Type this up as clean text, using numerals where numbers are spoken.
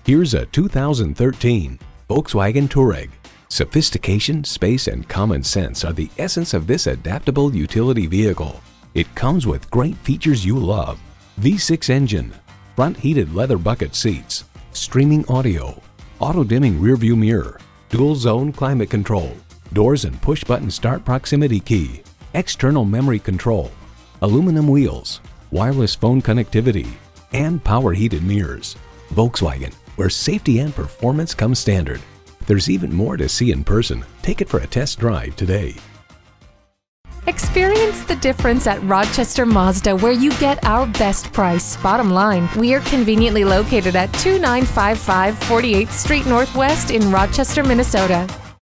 Here's a 2013 Volkswagen Touareg. Sophistication, space, and common sense are the essence of this adaptable utility vehicle. It comes with great features you love: V6 engine, front heated leather bucket seats, streaming audio, auto-dimming rearview mirror, dual-zone climate control, doors and push-button start proximity key, external memory control, aluminum wheels, wireless phone connectivity, and power heated mirrors. Volkswagen, where safety and performance come standard. There's even more to see in person. Take it for a test drive today. Experience the difference at Rochester Mazda, where you get our best price. Bottom line, we are conveniently located at 2955 48th Street Northwest in Rochester, Minnesota.